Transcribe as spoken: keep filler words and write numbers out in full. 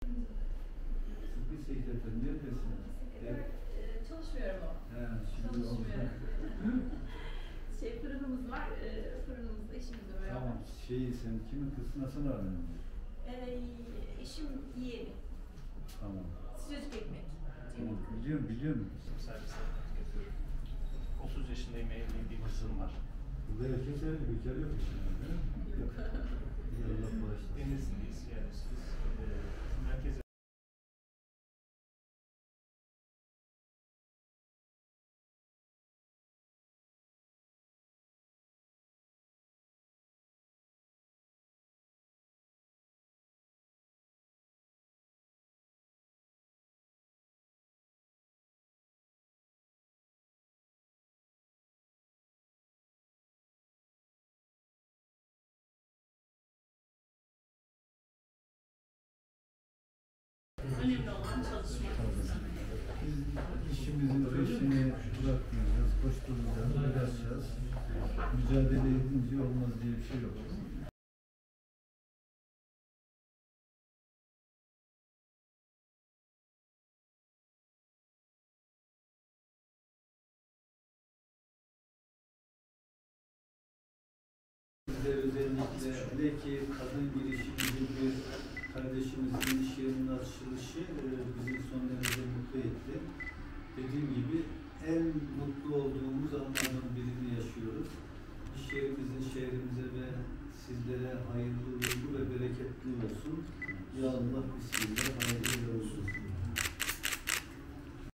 Bir sekreter neredesin? Sekreter e, çalışmıyorum ama. He, şimdi Çalışmıyorum. şey fırınımız var, e, fırınımızda işimizle beraber. Tamam, şey sen kimin kızsın, nasıl aradın? E, eşim yeğeni. Tamam. Sıcacık ekmek. Tamam, biliyorum, biliyorum. Servise yapıyorum. otuz yaşındayım, evliyim, bir kızım var. Burada herkes evli, bekar yok şimdi, değil mi? Yok. Allah bağışlasın. Denizliyiz, yani siz e, merkeze Önemli olan çalışmak. Biz işimizin peşini bırakmayacağız, koşturacağız, uğraşacağız. Mücadele edince olmaz diye bir şey yok. Bizde özellikle hele ki kadın girişimci bir kardeşimizin iş yerinin açılışı e, bizi son derece mutlu etti. Dediğim gibi en mutlu olduğumuz anlardan birini yaşıyoruz. İş yerimizin şehrimize ve sizlere hayırlı, uğurlu ve bereketli olsun. Ya Allah, bismillah, hayırlı olsun.